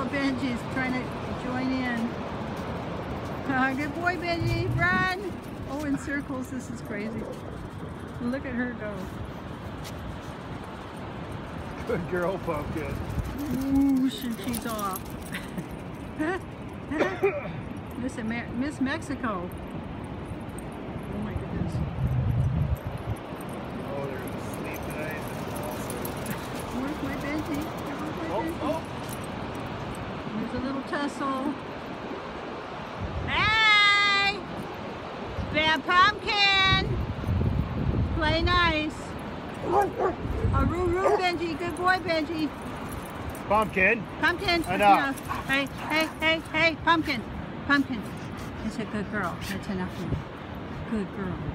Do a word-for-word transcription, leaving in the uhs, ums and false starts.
little Benji's trying to join in. Uh, good boy, Benji. Run! Oh, in circles. This is crazy. Look at her go. Good girl, Pumpkin. Ooh, she's off. Miss, Amer Miss Mexico. Oh my goodness. Oh, they're going to sleep tonight. Where's my Benji? Where's my Oh, Benji? oh. There's a little tussle. Hey! Bad Pumpkin! Play nice. Oh, roo roo, Benji. Good boy, Benji. Pumpkin. Pumpkin. That's Enough. enough. Hey, hey, hey, hey, Pumpkin. Pumpkin. It's a good girl. That's enough. Good girl.